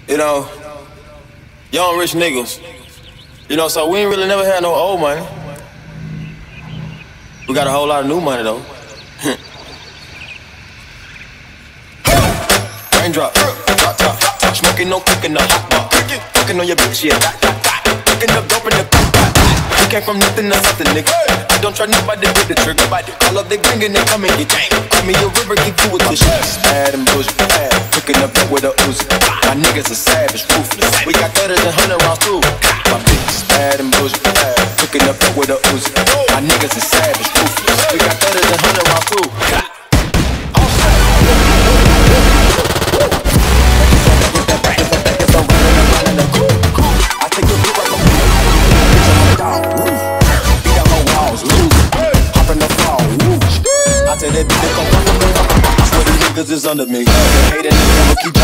You know, young rich niggas. You know, so we ain't really never had no old money. We got a whole lot of new money though. Raindrop, drop top, smoking no cooking no hot bar. Fucking on your bitch, yeah. Cooking up dope in the we came from nothing to something, nigga. I don't try nobody to the trigger. All up they bringing, they come and get gang. Call me a river, give you with this shit. Bad and Boujee, bad. Cooking up with a Uzi. My niggas are savage, ruthless. We got 30s and 100 rounds too. My bitch is bad and Boujee, bad. Cooking up with a Uzi. My niggas are savage, ruthless. We got 30s and 100 rounds too. Is under me. Hating, keep